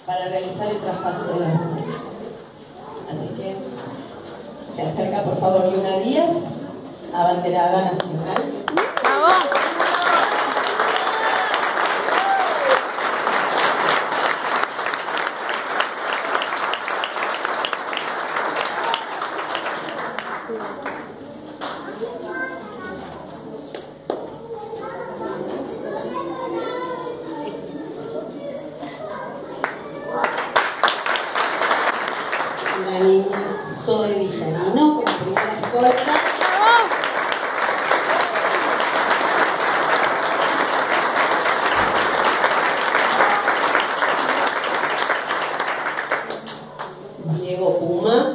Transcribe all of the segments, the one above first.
para realizar el traspaso de las mujeres. Así que se acerca por favor Yuna Díaz, abanderada nacional. ¡Bravo! La niña Zoe Villarino, como primera escolta. Diego Puma.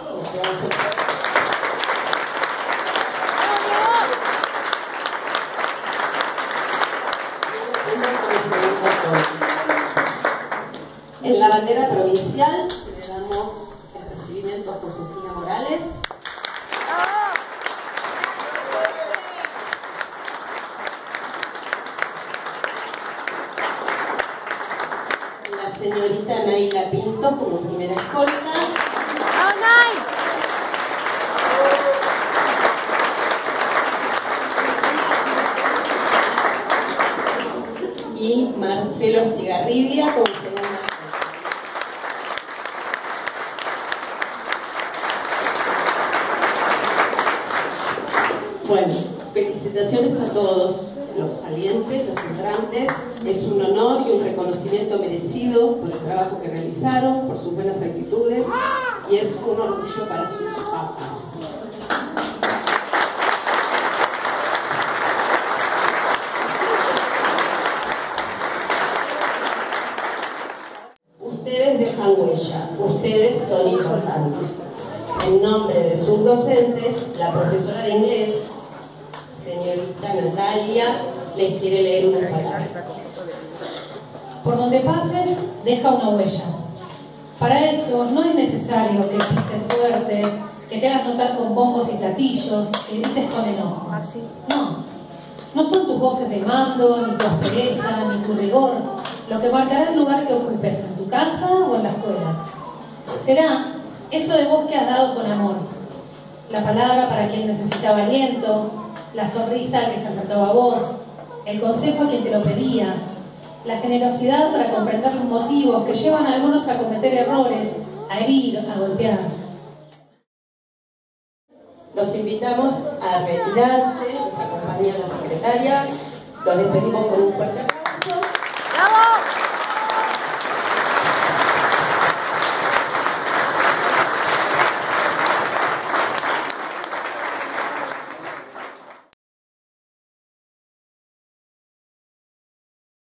En la bandera provincial le damos el recibimiento a Josefina Morales. La señorita Naila Pinto como primera escolta. Y Marcelo Estigarribia como segunda escolta. Bueno, felicitaciones a todos los salientes, los entrantes. Es un honor y un reconocimiento merecido por el trabajo que realizaron, por sus buenas actitudes, y es un orgullo para sus papás. Ustedes dejan huella, ustedes son importantes. En nombre de sus docentes, la profesora de inglés, señorita Natalia, les quiere leer una palabra. Por donde pases, deja una huella. Para eso no es necesario que pises fuerte, que te hagas notar con bombos y platillos, que grites con enojo. No son tus voces de mando, ni tu aspereza, ni tu rigor, lo que marcará el lugar que ocupes en tu casa o en la escuela. Será eso de vos que has dado con amor, la palabra para quien necesitaba aliento, la sonrisa al que se acercaba a vos, el consejo a quien te lo pedía, la generosidad para comprender los motivos que llevan a algunos a cometer errores, a herir, a golpear. Los invitamos a retirarse, los acompaña la secretaria, los despedimos con un fuerte aplauso.